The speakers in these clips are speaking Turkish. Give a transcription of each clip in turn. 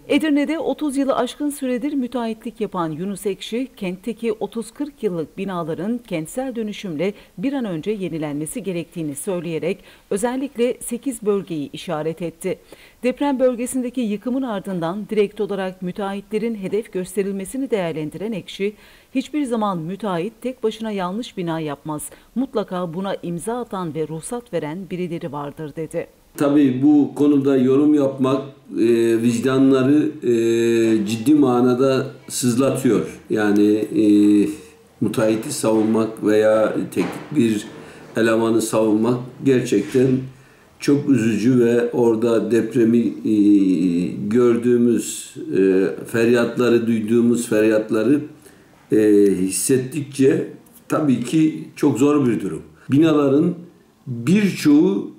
Edirne'de 30 yılı aşkın süredir müteahhitlik yapan Yunus Ekşi, kentteki 30-40 yıllık binaların kentsel dönüşümle bir an önce yenilenmesi gerektiğini söyleyerek özellikle 8 bölgeyi işaret etti. Deprem bölgesindeki yıkımın ardından direkt olarak müteahhitlerin hedef gösterilmesini değerlendiren Ekşi, hiçbir zaman müteahhit tek başına yanlış bina yapmaz, mutlaka buna imza atan ve ruhsat veren birileri vardır dedi. Tabii bu konuda yorum yapmak vicdanları ciddi manada sızlatıyor. Yani müteahhiti savunmak veya teknik bir elemanı savunmak gerçekten çok üzücü ve orada depremi gördüğümüz feryatları, duyduğumuz feryatları hissettikçe tabii ki çok zor bir durum. Binaların birçoğu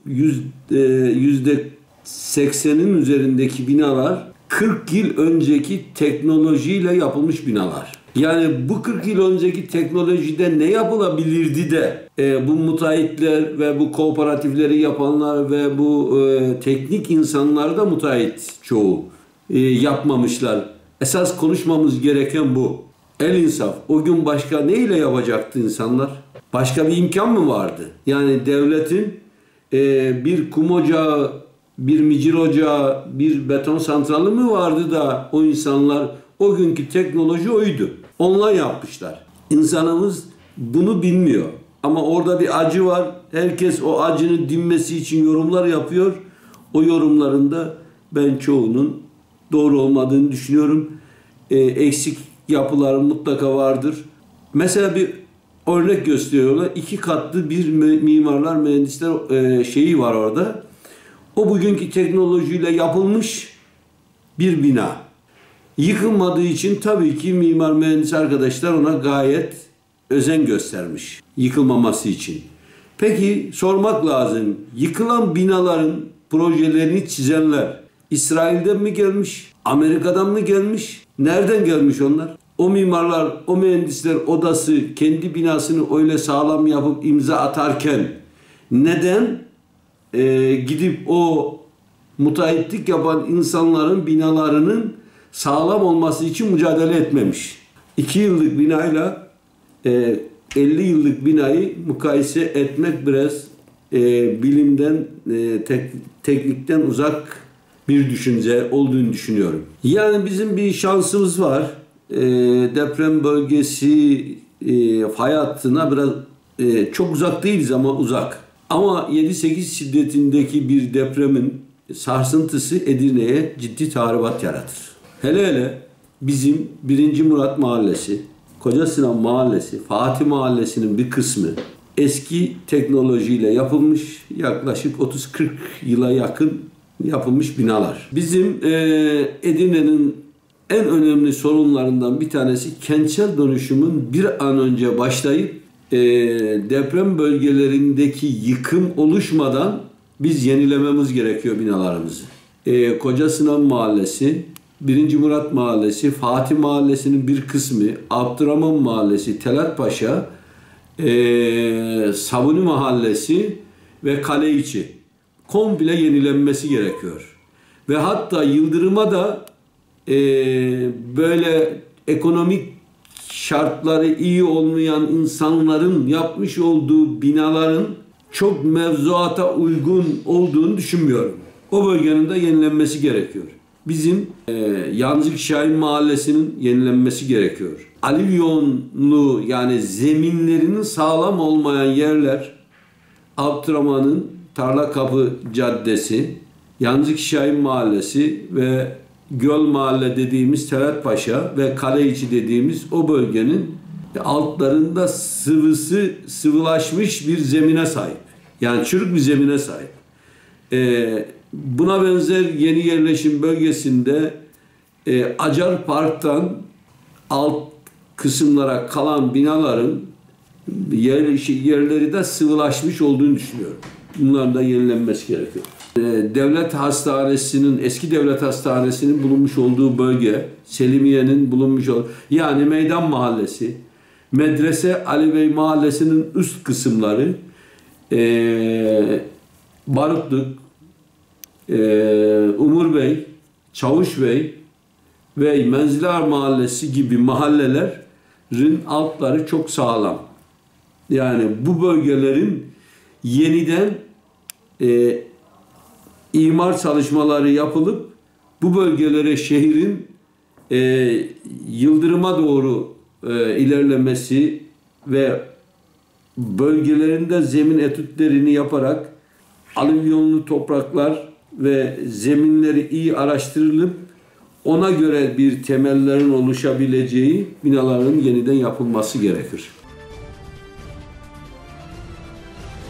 %80'in üzerindeki binalar 40 yıl önceki teknolojiyle yapılmış binalar. Yani bu 40 yıl önceki teknolojide ne yapılabilirdi de bu müteahhitler ve bu kooperatifleri yapanlar ve bu teknik insanlar da müteahhit çoğu yapmamışlar. Esas konuşmamız gereken bu. El insaf. O gün başka neyle yapacaktı insanlar? Başka bir imkan mı vardı? Yani devletin bir kum ocağı, bir micir ocağı, bir beton santralı mı vardı da o insanlar, o günkü teknoloji oydu. Onlar yapmışlar. İnsanımız bunu bilmiyor. Ama orada bir acı var. Herkes o acının dinmesi için yorumlar yapıyor. O yorumlarında ben çoğunun doğru olmadığını düşünüyorum. Eksik yapılar mutlaka vardır. Mesela bir örnek gösteriyorlar. 2 katlı bir mimarlar, mühendisler şeyi var orada. O bugünkü teknolojiyle yapılmış bir bina. Yıkılmadığı için tabii ki mimar mühendis arkadaşlar ona gayet özen göstermiş. Yıkılmaması için. Peki sormak lazım. Yıkılan binaların projelerini çizenler İsrail'den mi gelmiş? Amerika'dan mı gelmiş? Nereden gelmiş onlar? O mimarlar, o mühendisler odası kendi binasını öyle sağlam yapıp imza atarken neden gidip o müteahhitlik yapan insanların binalarının sağlam olması için mücadele etmemiş? 2 yıllık binayla 50 yıllık binayı mukayese etmek biraz bilimden, teknikten uzak bir düşünce olduğunu düşünüyorum. Yani bizim bir şansımız var. Deprem bölgesi fay hattına biraz çok uzak değiliz ama uzak. Ama 7-8 şiddetindeki bir depremin sarsıntısı Edirne'ye ciddi tahribat yaratır. Hele hele bizim 1. Murat Mahallesi, Koca Sinan Mahallesi, Fatih Mahallesi'nin bir kısmı eski teknolojiyle yapılmış, yaklaşık 30-40 yıla yakın yapılmış binalar. Bizim Edirne'nin en önemli sorunlarından bir tanesi kentsel dönüşümün bir an önce başlayıp deprem bölgelerindeki yıkım oluşmadan biz yenilememiz gerekiyor binalarımızı. Koca Sinan Mahallesi, 1. Murat Mahallesi, Fatih Mahallesi'nin bir kısmı, Abdurrahman Mahallesi, Talatpaşa, Sabuni Mahallesi ve Kaleiçi komple yenilenmesi gerekiyor. Ve hatta Yıldırım'a da böyle ekonomik şartları iyi olmayan insanların yapmış olduğu binaların çok mevzuata uygun olduğunu düşünmüyorum. O bölgenin de yenilenmesi gerekiyor. Bizim Yancık Şahin Mahallesi'nin yenilenmesi gerekiyor. Alüvyonlu yani zeminlerinin sağlam olmayan yerler, Abdurrahman'ın Tarlakapı Caddesi, Yancık Şahin Mahallesi ve Göl Mahalle dediğimiz Talatpaşa ve Kaleiçi dediğimiz o bölgenin altlarında sıvılaşmış bir zemine sahip. Yani çürük bir zemine sahip. Buna benzer yeni yerleşim bölgesinde Acar Park'tan alt kısımlara kalan binaların yerleri de sıvılaşmış olduğunu düşünüyorum. Bunların da yenilenmesi gerekiyor. Devlet Hastanesi'nin, eski Devlet Hastanesi'nin bulunmuş olduğu bölge, Selimiye'nin bulunmuş olduğu, yani Meydan Mahallesi, Medrese Ali Bey Mahallesi'nin üst kısımları, Barutluk, Umur Bey, Çavuş Bey, ve Menziler Mahallesi gibi mahallelerin altları çok sağlam. Yani bu bölgelerin yeniden imar çalışmaları yapılıp bu bölgelere şehrin yıldırıma doğru ilerlemesi ve bölgelerinde zemin etütlerini yaparak alüvyonlu topraklar ve zeminleri iyi araştırılıp ona göre bir temellerin oluşabileceği binaların yeniden yapılması gerekir.